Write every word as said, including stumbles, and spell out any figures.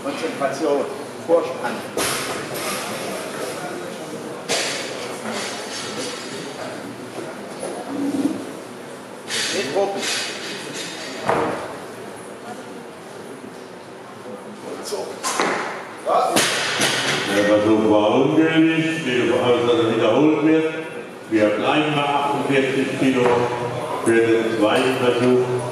Konzentration, Vorspann. Nicht drucken. So. Ja. Der Versuch war ungültig, wie also wiederholt wird. Wir bleiben bei achtundvierzig Kilo für den zweiten Versuch.